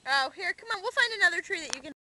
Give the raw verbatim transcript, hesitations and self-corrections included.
Oh, here, come on. We'll find another tree that you can